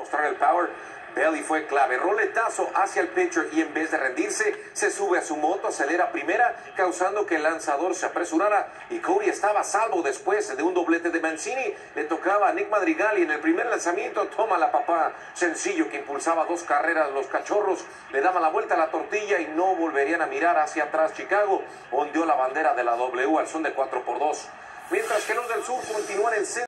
mostrar el power. Bailey fue clave, roletazo hacia el pitcher y en vez de rendirse, se sube a su moto, acelera a primera, causando que el lanzador se apresurara y Cody estaba a salvo después de un doblete de Mancini. Le tocaba a Nick Madrigal y en el primer lanzamiento toma la papá, sencillo que impulsaba 2 carreras. Los Cachorros le daban la vuelta a la tortilla y no volverían a mirar hacia atrás. Chicago ondeó la bandera de la W al son de 4-2, mientras que los del sur continúan en